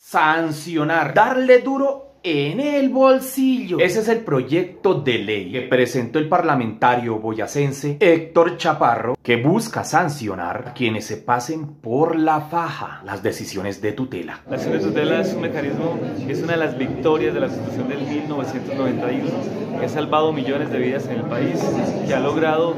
sancionar, darle duro en el bolsillo. Ese es el proyecto de ley que presentó el parlamentario boyacense Héctor Chaparro, que busca sancionar a quienes se pasen por la faja las decisiones de tutela. La acción de tutela es un mecanismo que es una de las victorias de la Constitución del 1991, que ha salvado millones de vidas en el país, que ha logrado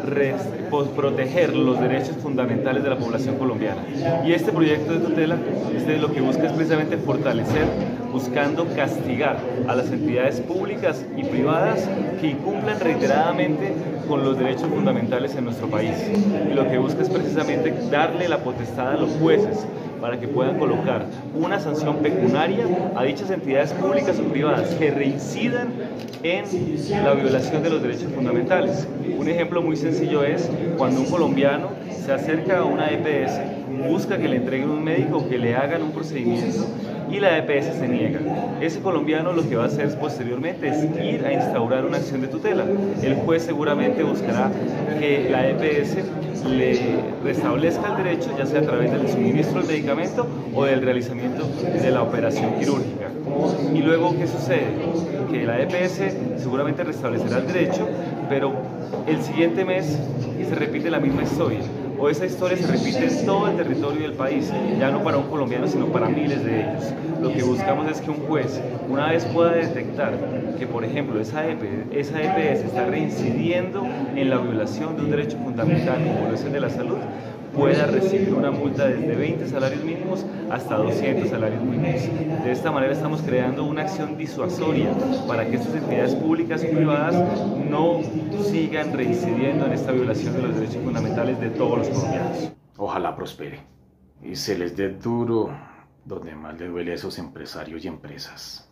proteger los derechos fundamentales de la población colombiana. Y este proyecto de tutela lo que busca es precisamente fortalecer, buscando castigar a las entidades públicas y privadas que incumplan reiteradamente con los derechos fundamentales en nuestro país. Y lo que busca es precisamente darle la potestad a los jueces para que puedan colocar una sanción pecuniaria a dichas entidades públicas o privadas que reincidan en la violación de los derechos fundamentales. Un ejemplo muy sencillo es cuando un colombiano se acerca a una EPS, busca que le entreguen un médico, que le hagan un procedimiento y la EPS se niega. Ese colombiano lo que va a hacer posteriormente es ir a instaurar una acción de tutela. El juez seguramente buscará que la EPS le restablezca el derecho, ya sea a través del suministro del medicamento o del realizamiento de la operación quirúrgica. Y luego, ¿qué sucede? Que la EPS seguramente restablecerá el derecho, pero el siguiente mes se repite la misma historia. O esa historia se repite en todo el territorio del país, ya no para un colombiano, sino para miles de ellos. Lo que buscamos es que un juez, una vez pueda detectar que, por ejemplo, esa EPS está reincidiendo en la violación de un derecho fundamental como violación de la salud, pueda recibir una multa desde 20 salarios mínimos hasta 200 salarios mínimos. De esta manera estamos creando una acción disuasoria para que estas entidades públicas y privadas no sigan reincidiendo en esta violación de los derechos fundamentales de todos los colombianos. Ojalá prospere y se les dé duro donde más le duele a esos empresarios y empresas.